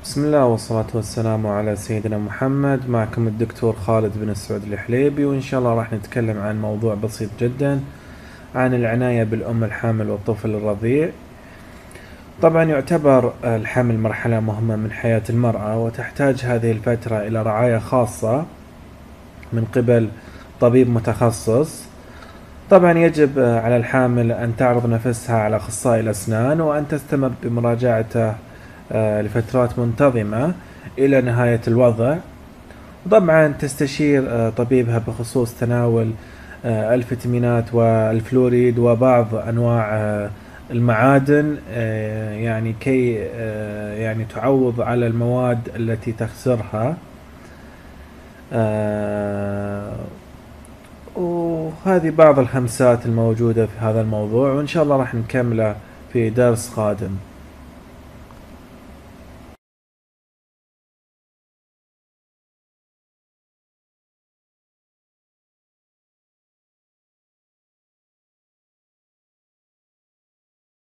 بسم الله والصلاة والسلام على سيدنا محمد. معكم الدكتور خالد بن سعود الحليبي، وإن شاء الله راح نتكلم عن موضوع بسيط جدا عن العناية بالأم الحامل والطفل الرضيع. طبعا يعتبر الحمل مرحلة مهمة من حياة المرأة، وتحتاج هذه الفترة إلى رعاية خاصة من قبل طبيب متخصص. طبعا يجب على الحامل أن تعرض نفسها على أخصائي الأسنان، وأن تستمر بمراجعته لفترات منتظمة إلى نهاية الوضع. طبعا تستشير طبيبها بخصوص تناول الفيتامينات والفلوريد وبعض أنواع المعادن، يعني كي يعني تعوض على المواد التي تخسرها. آه، وهذه بعض الخمسات الموجودة في هذا الموضوع، وإن شاء الله راح نكمله في درس قادم.